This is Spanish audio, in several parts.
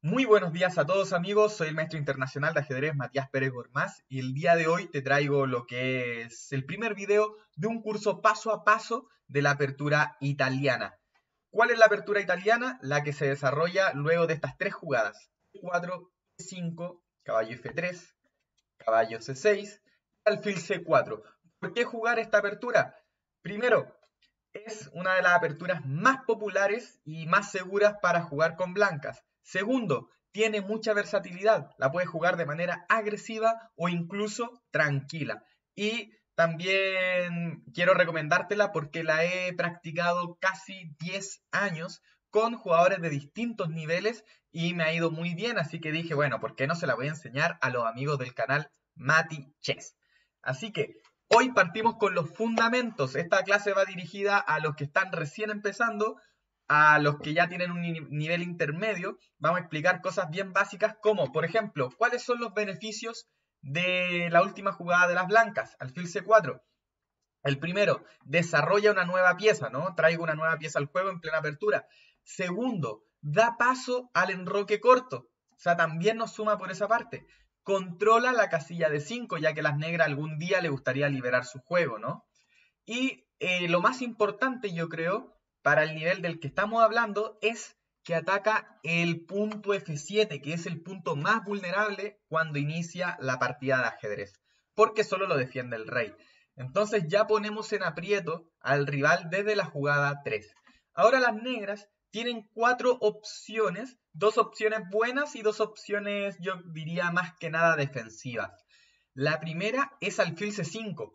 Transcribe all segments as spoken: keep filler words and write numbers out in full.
Muy buenos días a todos amigos, soy el maestro internacional de ajedrez Matías Pérez Gormaz y el día de hoy te traigo lo que es el primer video de un curso paso a paso de la apertura italiana. ¿Cuál es la apertura italiana? La que se desarrolla luego de estas tres jugadas: e cuatro, e cinco, caballo efe tres, caballo ce seis, alfil ce cuatro. ¿Por qué jugar esta apertura? Primero, es una de las aperturas más populares y más seguras para jugar con blancas. Segundo, tiene mucha versatilidad. La puedes jugar de manera agresiva o incluso tranquila. Y también quiero recomendártela porque la he practicado casi diez años con jugadores de distintos niveles y me ha ido muy bien. Así que dije, bueno, ¿por qué no se la voy a enseñar a los amigos del canal Mati Chess? Así que hoy partimos con los fundamentos. Esta clase va dirigida a los que están recién empezando, a los que ya tienen un nivel intermedio. Vamos a explicar cosas bien básicas como, por ejemplo, cuáles son los beneficios de la última jugada de las blancas, alfil ce cuatro. El primero, desarrolla una nueva pieza, ¿no? Traigo una nueva pieza al juego en plena apertura. Segundo, da paso al enroque corto. O sea, también nos suma por esa parte. Controla la casilla de cinco, ya que las negras algún día le gustaría liberar su juego, ¿no? Y eh, lo más importante, yo creo, para el nivel del que estamos hablando, es que ataca el punto efe siete, que es el punto más vulnerable cuando inicia la partida de ajedrez, porque solo lo defiende el rey. Entonces ya ponemos en aprieto al rival desde la jugada tres. Ahora las negras tienen cuatro opciones, dos opciones buenas y dos opciones, yo diría, más que nada defensivas. La primera es alfil ce cinco,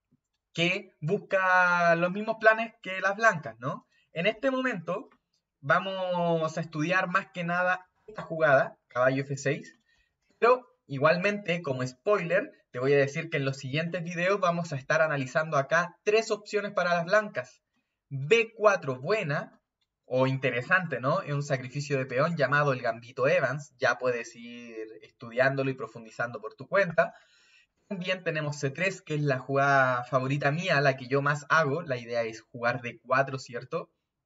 que busca los mismos planes que las blancas, ¿no? En este momento vamos a estudiar más que nada esta jugada, caballo efe seis, pero igualmente, como spoiler, te voy a decir que en los siguientes videos vamos a estar analizando acá tres opciones para las blancas. be cuatro, buena o interesante, ¿no? Es un sacrificio de peón llamado el gambito Evans, ya puedes ir estudiándolo y profundizando por tu cuenta. También tenemos ce tres, que es la jugada favorita mía, la que yo más hago. La idea es jugar de cuatro, ¿cierto?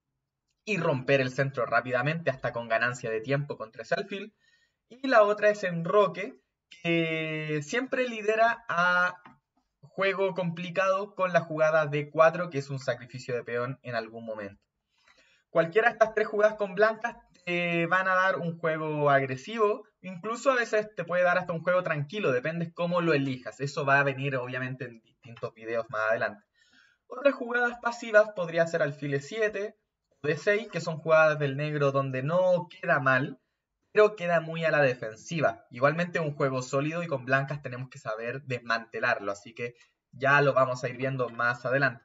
Y romper el centro rápidamente, hasta con ganancia de tiempo con tres alfil. Y la otra es enroque, que siempre lidera a juego complicado con la jugada de cuatro, que es un sacrificio de peón en algún momento. Cualquiera de estas tres jugadas con blancas te van a dar un juego agresivo, incluso a veces te puede dar hasta un juego tranquilo, depende cómo lo elijas. Eso va a venir obviamente en distintos videos más adelante. Otras jugadas pasivas podría ser alfil e siete o de seis, que son jugadas del negro donde no queda mal, pero queda muy a la defensiva. Igualmente un juego sólido y con blancas tenemos que saber desmantelarlo, así que ya lo vamos a ir viendo más adelante.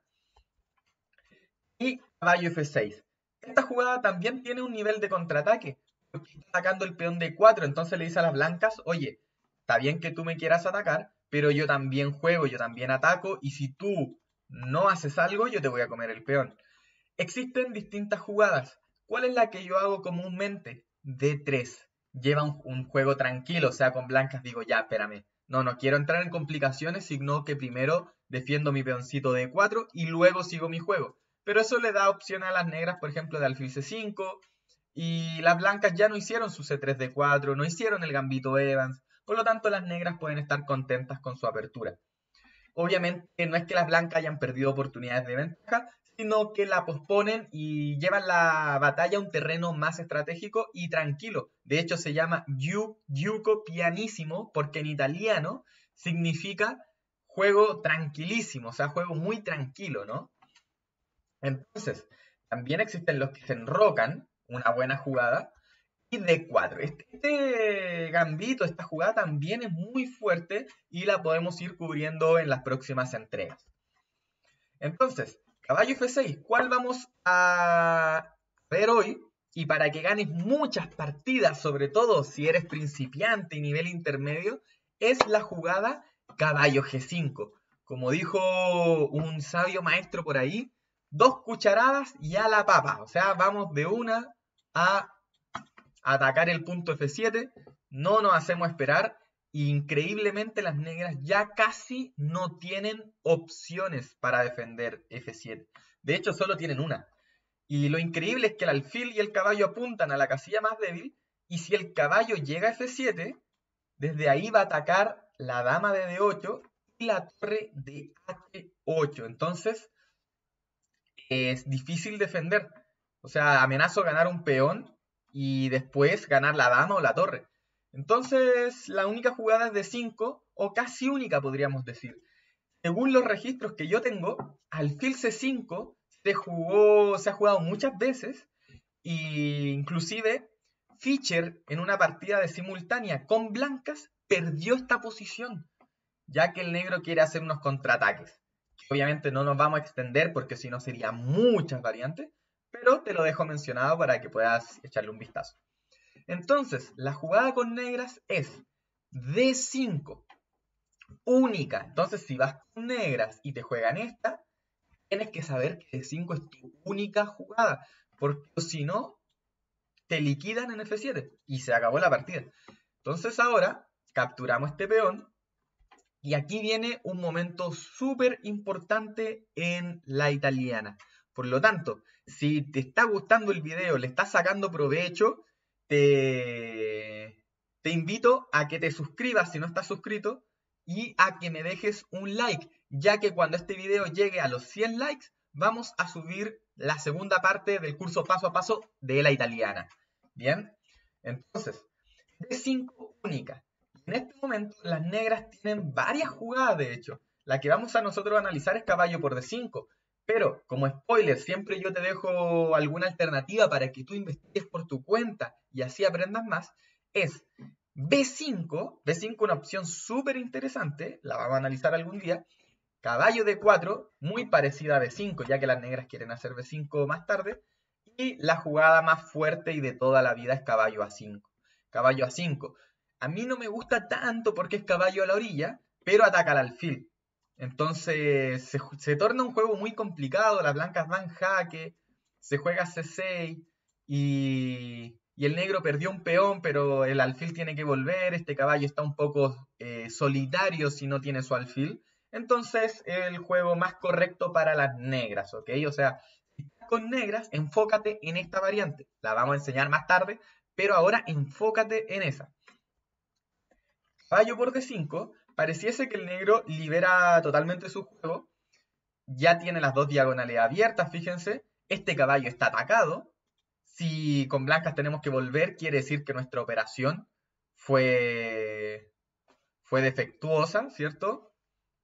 Y caballo efe seis. Esta jugada también tiene un nivel de contraataque, porque está atacando el peón de cuatro, entonces le dice a las blancas, oye, está bien que tú me quieras atacar, pero yo también juego, yo también ataco, y si tú no haces algo, yo te voy a comer el peón. Existen distintas jugadas. ¿Cuál es la que yo hago comúnmente? de tres. Lleva un, un juego tranquilo, o sea, con blancas digo, ya, espérame. No, no quiero entrar en complicaciones, sino que primero defiendo mi peoncito de cuatro y luego sigo mi juego. Pero eso le da opción a las negras, por ejemplo, de alfil ce cinco. Y las blancas ya no hicieron su ce tres de cuatro, no hicieron el gambito Evans. Por lo tanto, las negras pueden estar contentas con su apertura. Obviamente no es que las blancas hayan perdido oportunidades de ventaja, sino que la posponen y llevan la batalla a un terreno más estratégico y tranquilo. De hecho se llama giuco pianissimo porque en italiano significa juego tranquilísimo, o sea, juego muy tranquilo, ¿no? Entonces, también existen los que se enrocan, una buena jugada, y de cuatro. Este, este gambito, esta jugada también es muy fuerte y la podemos ir cubriendo en las próximas entregas. Entonces, caballo efe seis, ¿cuál vamos a ver hoy? Y para que ganes muchas partidas, sobre todo si eres principiante y nivel intermedio, es la jugada caballo ge cinco. Como dijo un sabio maestro por ahí, dos cucharadas y a la papa. O sea, vamos de una a atacar el punto efe siete, no nos hacemos esperar. Increíblemente las negras ya casi no tienen opciones para defender efe siete. De hecho solo tienen una. Y lo increíble es que el alfil y el caballo apuntan a la casilla más débil Y si el caballo llega a efe siete, desde ahí va a atacar la dama de de ocho y la torre de hache ocho. Entonces es difícil defender. O sea, amenazo ganar un peón y después ganar la dama o la torre. Entonces la única jugada es de cinco, o casi única podríamos decir. Según los registros que yo tengo, alfil ce cinco se jugó, se ha jugado muchas veces, e inclusive Fischer en una partida de simultánea con blancas perdió esta posición, ya que el negro quiere hacer unos contraataques. Obviamente no nos vamos a extender porque si no serían muchas variantes, pero te lo dejo mencionado para que puedas echarle un vistazo. Entonces, la jugada con negras es de cinco, única. Entonces, si vas con negras y te juegan esta, tienes que saber que de cinco es tu única jugada, porque si no, te liquidan en efe siete y se acabó la partida. Entonces ahora capturamos este peón y aquí viene un momento súper importante en la italiana. Por lo tanto, si te está gustando el video, le estás sacando provecho, te, te invito a que te suscribas si no estás suscrito y a que me dejes un like, ya que cuando este video llegue a los cien likes, vamos a subir la segunda parte del curso paso a paso de la italiana. Bien, entonces, de cinco única. En este momento las negras tienen varias jugadas, de hecho. La que vamos a nosotros analizar es caballo por de cinco. Pero, como spoiler, siempre yo te dejo alguna alternativa para que tú investigues por tu cuenta y así aprendas más. Es be cinco, be cinco una opción súper interesante, la vamos a analizar algún día. Caballo de cuatro, muy parecida a be cinco, ya que las negras quieren hacer be cinco más tarde. Y la jugada más fuerte y de toda la vida es caballo a cinco. Caballo a cinco. A mí no me gusta tanto porque es caballo a la orilla, pero ataca al alfil. Entonces se, se torna un juego muy complicado, las blancas van jaque, se juega ce seis y, y el negro perdió un peón, pero el alfil tiene que volver, este caballo está un poco eh, solitario si no tiene su alfil. Entonces el juego más correcto para las negras, ¿ok? O sea, si estás con negras, enfócate en esta variante. La vamos a enseñar más tarde, pero ahora enfócate en esa. Caballo por de cinco, pareciese que el negro libera totalmente su juego. Ya tiene las dos diagonales abiertas, fíjense. Este caballo está atacado. Si con blancas tenemos que volver, quiere decir que nuestra operación fue, fue defectuosa, ¿cierto?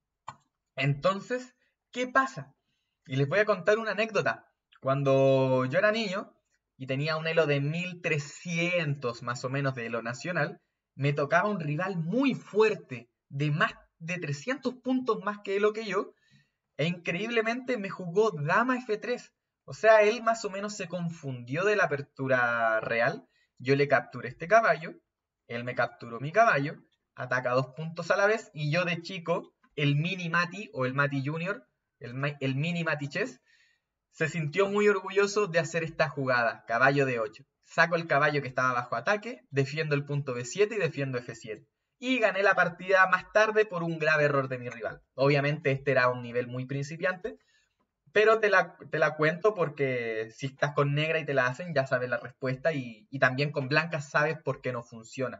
Entonces, ¿qué pasa? Y les voy a contar una anécdota. Cuando yo era niño y tenía un elo de mil trescientos más o menos de elo nacional, me tocaba un rival muy fuerte, de más de trescientos puntos más que elo que yo, e increíblemente me jugó dama efe tres. O sea, él más o menos se confundió de la apertura real. Yo le capturé este caballo, él me capturó mi caballo, ataca dos puntos a la vez, y yo de chico, el mini Mati o el Mati Junior, el, el mini Mati Chess, se sintió muy orgulloso de hacer esta jugada, caballo de ocho. Saco el caballo que estaba bajo ataque, defiendo el punto be siete y defiendo efe siete. Y gané la partida más tarde por un grave error de mi rival. Obviamente este era un nivel muy principiante, pero te la, te la cuento porque si estás con negra y te la hacen, ya sabes la respuesta, y, y también con blanca sabes por qué no funciona.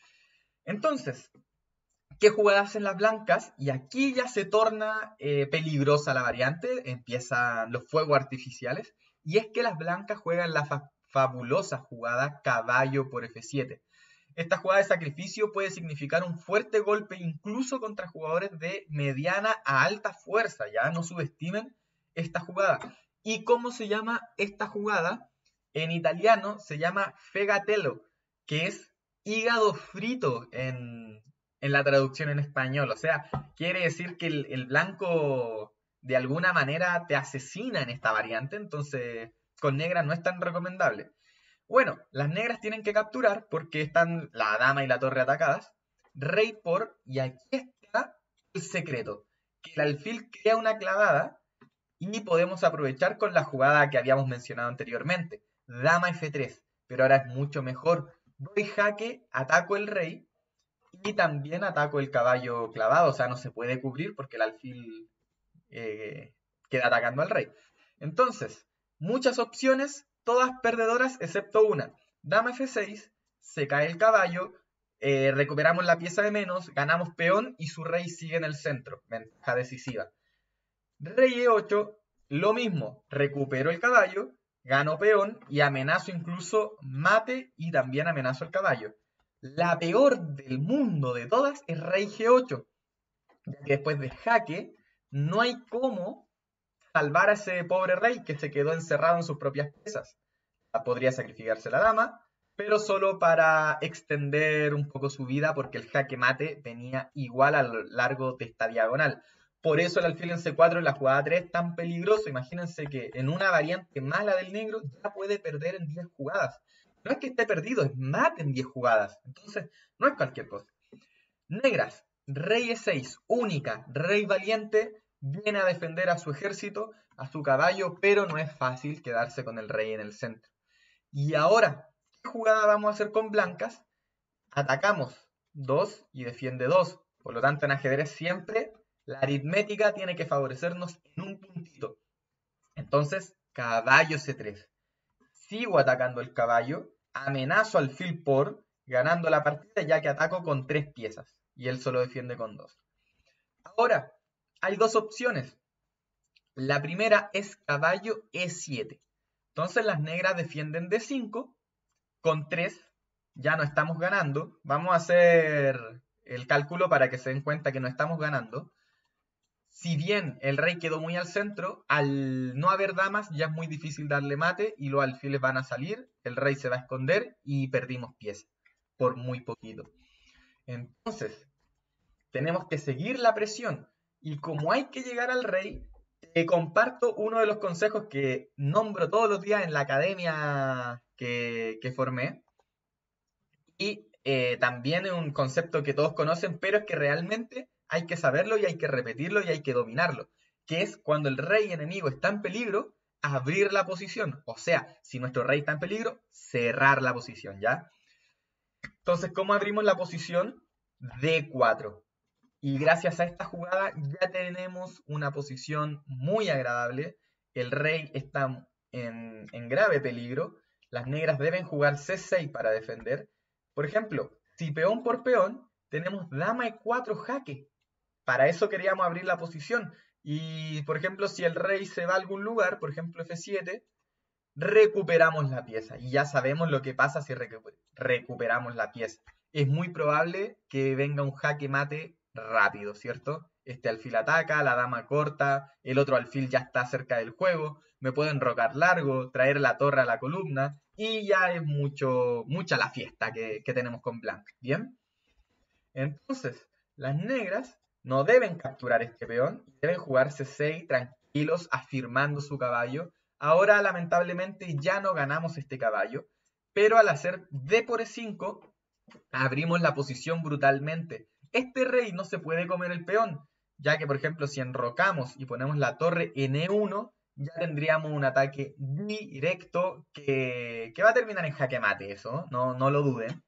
Entonces, ¿qué jugadas hacen las blancas? Y aquí ya se torna eh, peligrosa la variante, empiezan los fuegos artificiales, y es que las blancas juegan la fa fabulosa jugada caballo por efe siete. Esta jugada de sacrificio puede significar un fuerte golpe incluso contra jugadores de mediana a alta fuerza, ya no subestimen esta jugada. ¿Y cómo se llama esta jugada? En italiano se llama fegatello, que es hígado frito en, en la traducción en español. O sea, quiere decir que el, el blanco de alguna manera te asesina en esta variante, entonces con negra no es tan recomendable. Bueno, las negras tienen que capturar porque están la dama y la torre atacadas. Rey por, y aquí está el secreto, que el alfil crea una clavada y podemos aprovechar con la jugada que habíamos mencionado anteriormente, dama efe tres, pero ahora es mucho mejor. Doy jaque, ataco el rey y también ataco el caballo clavado, o sea, no se puede cubrir porque el alfil eh, queda atacando al rey. Entonces, muchas opciones, todas perdedoras excepto una. Dama efe seis, se cae el caballo, eh, recuperamos la pieza de menos, ganamos peón y su rey sigue en el centro, ventaja decisiva. Rey E ocho, lo mismo, recupero el caballo, gano peón y amenazo incluso mate y también amenazo el caballo. La peor del mundo de todas es Rey G ocho, ya que después de jaque no hay cómo salvar a ese pobre rey que se quedó encerrado en sus propias piezas. Podría sacrificarse la dama, pero solo para extender un poco su vida, porque el jaque mate venía igual a lo largo de esta diagonal. Por eso el alfil en C cuatro en la jugada tres es tan peligroso. Imagínense que en una variante mala del negro ya puede perder en diez jugadas. No es que esté perdido, es mate en diez jugadas. Entonces, no es cualquier cosa. Negras, rey E seis, única, rey valiente, viene a defender a su ejército, a su caballo, pero no es fácil quedarse con el rey en el centro. Y ahora, ¿qué jugada vamos a hacer con blancas? Atacamos dos y defiende dos. Por lo tanto, en ajedrez siempre la aritmética tiene que favorecernos en un puntito. Entonces, caballo C tres. Sigo atacando el caballo, amenazo al alfil por, ganando la partida ya que ataco con tres piezas. Y él solo defiende con dos. Ahora, hay dos opciones. La primera es caballo E siete. Entonces las negras defienden D cinco. Con tres ya no estamos ganando. Vamos a hacer el cálculo para que se den cuenta que no estamos ganando. Si bien el rey quedó muy al centro, al no haber damas ya es muy difícil darle mate y los alfiles van a salir, el rey se va a esconder y perdimos pieza por muy poquito. Entonces, tenemos que seguir la presión y como hay que llegar al rey, eh, comparto uno de los consejos que nombro todos los días en la academia que, que formé y eh, también es un concepto que todos conocen, pero es que realmente hay que saberlo y hay que repetirlo y hay que dominarlo, que es cuando el rey enemigo está en peligro, abrir la posición, o sea, si nuestro rey está en peligro, cerrar la posición, ¿ya? Entonces, ¿cómo abrimos la posición? D cuatro. Y gracias a esta jugada ya tenemos una posición muy agradable. El rey está en, en grave peligro. Las negras deben jugar C seis para defender. Por ejemplo, si peón por peón, tenemos dama E cuatro jaque. Para eso queríamos abrir la posición. Y, por ejemplo, si el rey se va a algún lugar, por ejemplo F siete, recuperamos la pieza. Y ya sabemos lo que pasa si recu- recuperamos la pieza. Es muy probable que venga un jaque mate rápido, ¿cierto? Este alfil ataca, la dama corta, el otro alfil ya está cerca del juego, me puedo enrocar largo, traer la torre a la columna, y ya es mucho, mucha la fiesta que, que tenemos con blanca, ¿bien? Entonces, las negras no deben capturar este peón, deben jugar C seis tranquilos, afirmando su caballo. Ahora, lamentablemente, ya no ganamos este caballo, pero al hacer D por E cinco, abrimos la posición brutalmente. Este rey no se puede comer el peón, ya que, por ejemplo, si enrocamos y ponemos la torre en E uno, ya tendríamos un ataque directo que, que va a terminar en jaque mate, eso, no, no lo duden.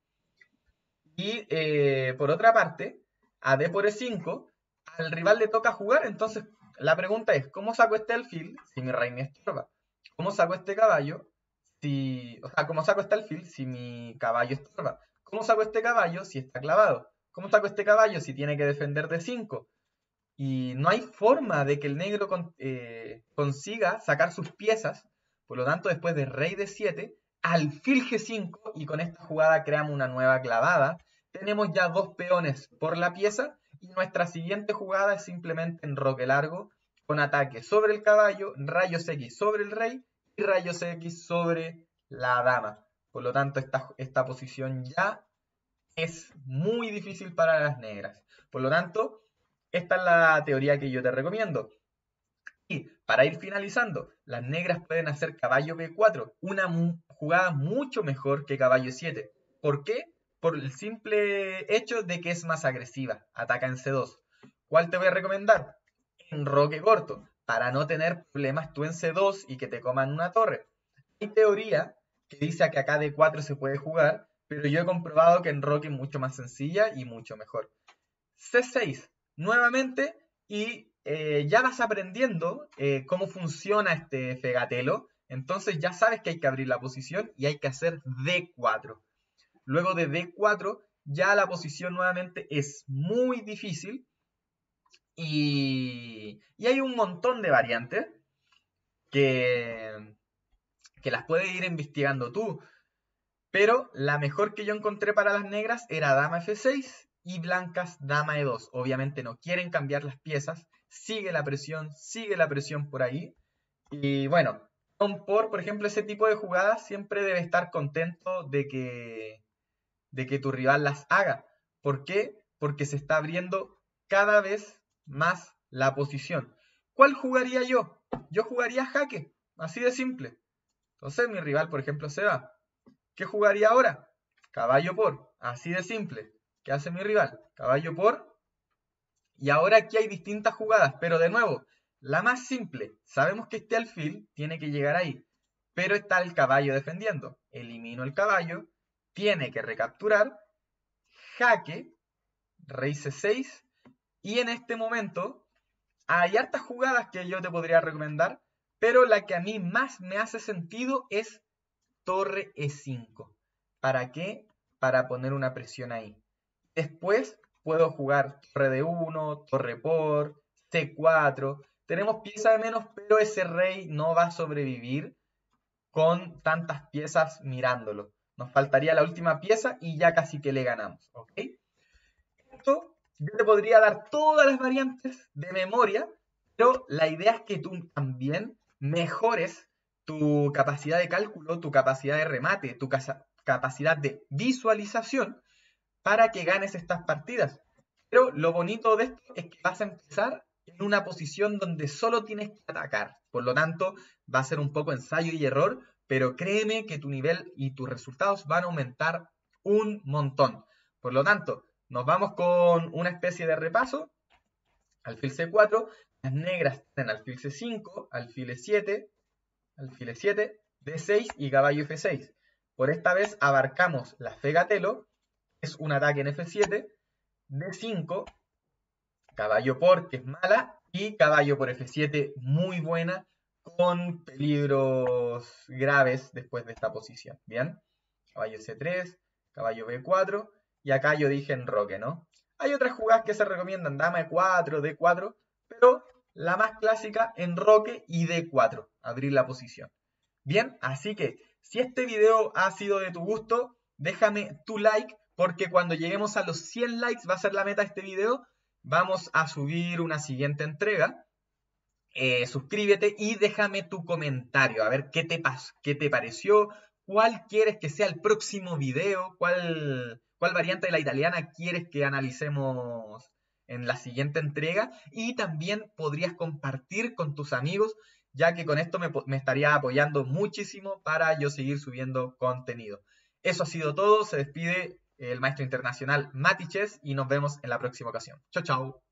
Y eh, por otra parte, a D por E cinco, al rival le toca jugar, entonces la pregunta es, ¿cómo saco este alfil si mi rey me estorba? ¿Cómo saco este caballo si... O sea, ¿cómo saco este alfil si mi caballo estorba? ¿Cómo saco este caballo si está clavado? ¿Cómo saco este caballo si tiene que defender D cinco? Y no hay forma de que el negro con, eh, consiga sacar sus piezas, por lo tanto después de rey D siete, alfil G cinco, y con esta jugada creamos una nueva clavada. Tenemos ya dos peones por la pieza, y nuestra siguiente jugada es simplemente enroque largo, con ataque sobre el caballo, rayos X sobre el rey, y rayos X sobre la dama. Por lo tanto, esta, esta posición ya es muy difícil para las negras. Por lo tanto, esta es la teoría que yo te recomiendo. Y para ir finalizando, las negras pueden hacer caballo B cuatro, una jugada mucho mejor que caballo siete. ¿Por qué? Por el simple hecho de que es más agresiva, ataca en C dos. ¿Cuál te voy a recomendar? Enroque corto, para no tener problemas tú en C dos y que te coman una torre. Hay teoría que dice que acá D cuatro se puede jugar, pero yo he comprobado que enroque es mucho más sencilla y mucho mejor. C seis, nuevamente, y eh, ya vas aprendiendo eh, cómo funciona este fegatelo, entonces ya sabes que hay que abrir la posición y hay que hacer D cuatro. luego de D cuatro, ya la posición nuevamente es muy difícil. Y, y hay un montón de variantes que, que las puedes ir investigando tú. Pero la mejor que yo encontré para las negras era dama F seis y blancas dama E dos. Obviamente no quieren cambiar las piezas. Sigue la presión, sigue la presión por ahí. Y bueno, por, por ejemplo, ese tipo de jugadas siempre debe estar contento de que, de que tu rival las haga. ¿Por qué? Porque se está abriendo cada vez más la posición. ¿Cuál jugaría yo? Yo jugaría jaque, así de simple. Entonces mi rival, por ejemplo, se va. ¿Qué jugaría ahora? Caballo por, así de simple. ¿Qué hace mi rival? Caballo por. Y ahora aquí hay distintas jugadas, pero de nuevo, la más simple. Sabemos que este alfil tiene que llegar ahí, pero está el caballo defendiendo. Elimino el caballo, tiene que recapturar, jaque, rey C seis, y en este momento hay hartas jugadas que yo te podría recomendar, pero la que a mí más me hace sentido es torre E cinco. ¿Para qué? Para poner una presión ahí. Después puedo jugar torre D uno, torre por, C cuatro. Tenemos pieza de menos, pero ese rey no va a sobrevivir con tantas piezas mirándolo. Nos faltaría la última pieza y ya casi que le ganamos. ¿Ok? Esto yo te podría dar todas las variantes de memoria, pero la idea es que tú también mejores tu capacidad de cálculo, tu capacidad de remate, tu capacidad de visualización para que ganes estas partidas. Pero lo bonito de esto es que vas a empezar en una posición donde solo tienes que atacar. Por lo tanto, va a ser un poco ensayo y error, pero créeme que tu nivel y tus resultados van a aumentar un montón. Por lo tanto, nos vamos con una especie de repaso. Alfil C cuatro, las negras tienen alfil C cinco, alfil E siete, alfil E siete, D seis y caballo F seis. Por esta vez abarcamos la Fegatelo, es un ataque en F siete, D cinco, caballo por, que es mala, y caballo por F siete, muy buena, con peligros graves después de esta posición. Bien, caballo C tres, caballo B cuatro, y acá yo dije enroque, ¿no? Hay otras jugadas que se recomiendan, dama E cuatro, D cuatro, pero la más clásica, enroque y D cuatro, abrir la posición. Bien, así que si este video ha sido de tu gusto, déjame tu like, porque cuando lleguemos a los cien likes, va a ser la meta de este video, vamos a subir una siguiente entrega. Eh, suscríbete y déjame tu comentario, a ver qué te, qué te pareció, cuál quieres que sea el próximo video, cuál, cuál variante de la italiana quieres que analicemos en la siguiente entrega, y también podrías compartir con tus amigos, ya que con esto me, me estaría apoyando muchísimo para yo seguir subiendo contenido. Eso ha sido todo, se despide el maestro internacional Mati Chess y nos vemos en la próxima ocasión. Chao, chao.